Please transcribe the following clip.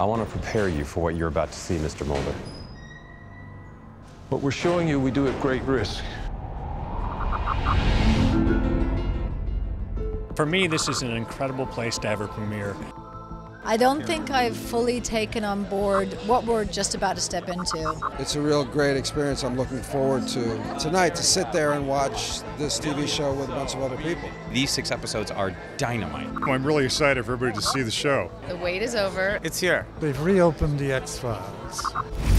I want to prepare you for what you're about to see, Mr. Mulder. What we're showing you, we do at great risk. For me, this is an incredible place to have a premiere. I don't think I've fully taken on board what we're just about to step into. It's a real great experience. I'm looking forward to tonight to sit there and watch this TV show with a bunch of other people. These 6 episodes are dynamite. I'm really excited for everybody to see the show. The wait is over. It's here. They've reopened the X-Files.